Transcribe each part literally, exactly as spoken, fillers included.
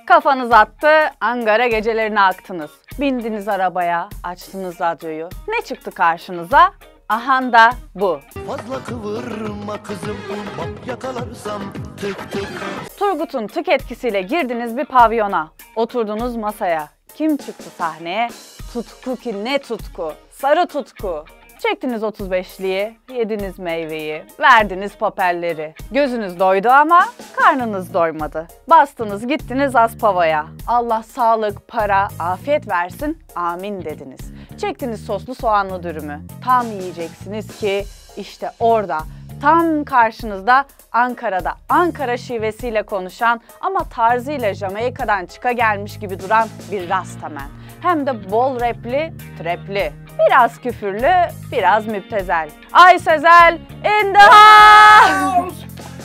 Kafanız attı, Ankara gecelerine aktınız. Bindiniz arabaya, açtınız radyoyu. Ne çıktı karşınıza? Ahan da bu. Fazla kıvırma kızım, bak yakalarsam tık tık. Turgut'un tık etkisiyle girdiniz bir pavyona. Oturdunuz masaya. Kim çıktı sahneye? Tutku ki ne tutku, sarı tutku. Çektiniz otuz beşliği, yediniz meyveyi, verdiniz papelleri. Gözünüz doydu ama karnınız doymadı. Bastınız gittiniz Aspava'ya. Allah sağlık, para, afiyet versin, amin dediniz. Çektiniz soslu soğanlı dürümü. Tam yiyeceksiniz ki işte orada, tam karşınızda Ankara'da Ankara şivesiyle konuşan ama tarzıyla Jamaika'dan çıka gelmiş gibi duran bir rastaman. Hem de bol rapli, trapli. Biraz küfürlü, biraz müptezel. Ay Sezel in the house!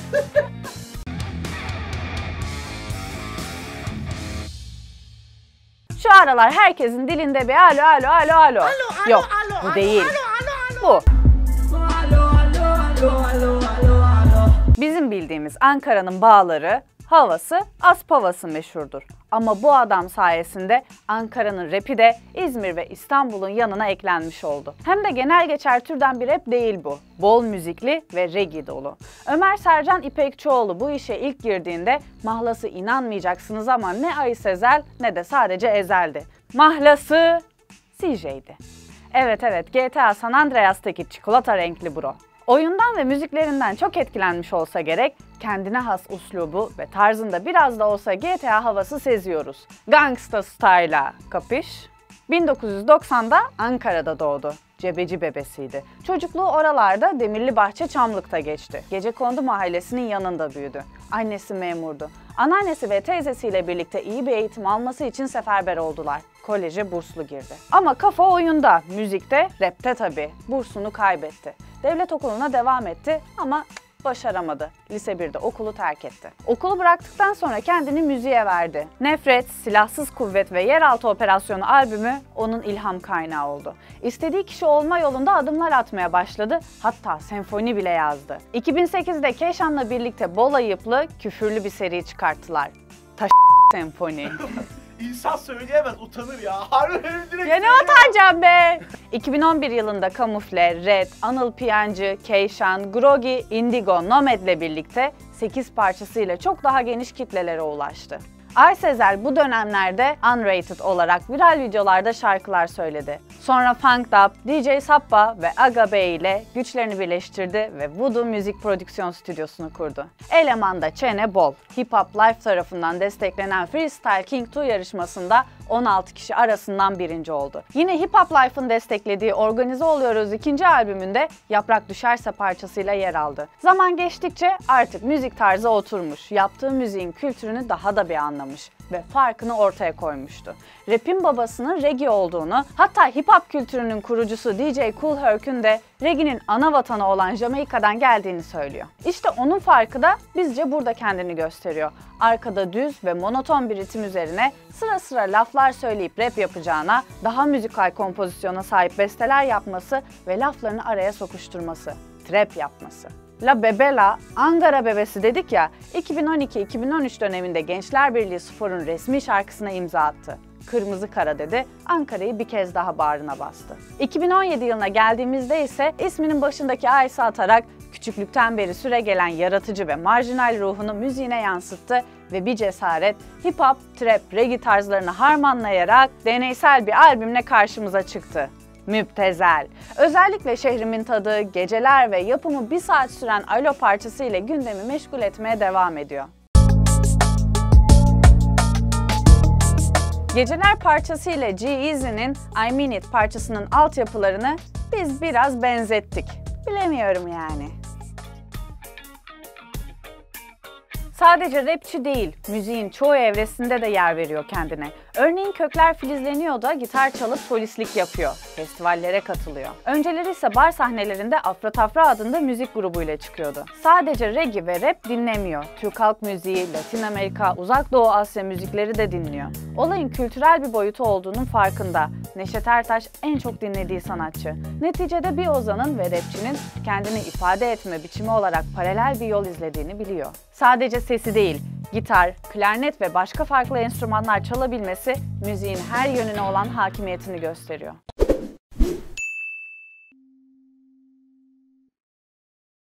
Şu aralar herkesin dilinde bir alo alo alo alo. Alo, alo, Yok, alo, bu alo, değil. alo, alo, alo. Bu. Alo, alo, alo, alo, alo, alo. Bizim bildiğimiz Ankara'nın bağları, havası, Aspava'sı meşhurdur. Ama bu adam sayesinde Ankara'nın rapi de İzmir ve İstanbul'un yanına eklenmiş oldu. Hem de genel geçer türden bir rap değil bu. Bol müzikli ve reggae dolu. Ömer Sercan İpekçioğlu bu işe ilk girdiğinde mahlası inanmayacaksınız ama ne Ay Sezel ne de sadece Ezel'di. Mahlası C J'di. Evet evet, G T A San Andreas'taki çikolata renkli bro. Oyundan ve müziklerinden çok etkilenmiş olsa gerek, kendine has uslubu ve tarzında biraz da olsa G T A havası seziyoruz. Gangsta style'a, kapış? bin dokuz yüz doksan'da Ankara'da doğdu. Cebeci bebesiydi. Çocukluğu oralarda Demirlibahçe Çamlık'ta geçti. Gecekondu mahallesinin yanında büyüdü. Annesi memurdu. Anneannesi ve teyzesiyle birlikte iyi bir eğitim alması için seferber oldular. Koleje burslu girdi. Ama kafa oyunda, müzikte, rapte tabii. Bursunu kaybetti. Devlet okuluna devam etti ama başaramadı. Lise birde okulu terk etti. Okulu bıraktıktan sonra kendini müziğe verdi. Nefret, Silahsız Kuvvet ve Yeraltı Operasyonu albümü onun ilham kaynağı oldu. İstediği kişi olma yolunda adımlar atmaya başladı. Hatta senfoni bile yazdı. iki bin sekiz'de Keşan'la birlikte bol ayıplı, küfürlü bir seri çıkarttılar. Taş senfoni. İnsan söyleyemez, utanır ya. Harbi direkt. Ya ne utanacağım be? iki bin on bir yılında Kamufle, Red, Anıl Piyancı, Keyşan, Grogi, Indigo, Nomad'le birlikte sekiz parçasıyla çok daha geniş kitlelere ulaştı. Ay Sezel bu dönemlerde unrated olarak viral videolarda şarkılar söyledi. Sonra Funk Dub, D J Sappa ve Aga Bey ile güçlerini birleştirdi ve Voodoo Müzik Prodüksiyon Stüdyosu'nu kurdu. Elemanda çene bol. Hip Hop Life tarafından desteklenen Freestyle King iki yarışmasında on altı kişi arasından birinci oldu. Yine Hip Hop Life'ın desteklediği Organize Oluyoruz ikinci albümünde Yaprak Düşerse parçasıyla yer aldı. Zaman geçtikçe artık müzik tarzı oturmuş, yaptığı müziğin kültürünü daha da bir anlamış ve farkını ortaya koymuştu. Rap'in babasının reggae olduğunu, hatta hip hop kültürünün kurucusu D J Kool Herc'ün de reggae'nin ana vatanı olan Jamaika'dan geldiğini söylüyor. İşte onun farkı da bizce burada kendini gösteriyor. Arkada düz ve monoton bir ritim üzerine sıra sıra laflar söyleyip rap yapacağına daha müzikal kompozisyona sahip besteler yapması ve laflarını araya sokuşturması, trap yapması. La Bebela, Ankara bebesi dedik ya, iki bin on iki iki bin on üç döneminde Gençler Birliği Spor'un resmi şarkısına imza attı. Kırmızı Kara dedi, Ankara'yı bir kez daha bağrına bastı. iki bin on yedi yılına geldiğimizde ise isminin başındaki A'yı atarak küçüklükten beri süregelen yaratıcı ve marjinal ruhunu müziğine yansıttı ve bir cesaret hip hop, trap, reggae tarzlarını harmanlayarak deneysel bir albümle karşımıza çıktı. Müptezel. Özellikle Şehrimin Tadı, Geceler ve yapımı bir saat süren Alo parçası ile gündemi meşgul etmeye devam ediyor. Geceler parçası ile G-Eazy'nin I Mean It parçasının altyapılarını biz biraz benzettik. Bilemiyorum yani. Sadece rapçi değil, müziğin çoğu evresinde de yer veriyor kendine. Örneğin Kökler filizleniyor da gitar çalıp solistlik yapıyor. Festivallere katılıyor. Önceleri ise bar sahnelerinde Afra Tafra adında müzik grubuyla çıkıyordu. Sadece reggae ve rap dinlemiyor. Türk halk müziği, Latin Amerika, Uzak Doğu Asya müzikleri de dinliyor. Olayın kültürel bir boyutu olduğunun farkında. Neşet Ertaş en çok dinlediği sanatçı. Neticede bir ozanın ve rapçinin kendini ifade etme biçimi olarak paralel bir yol izlediğini biliyor. Sadece sesi değil, gitar, klarnet ve başka farklı enstrümanlar çalabilmesi müziğin her yönüne olan hakimiyetini gösteriyor.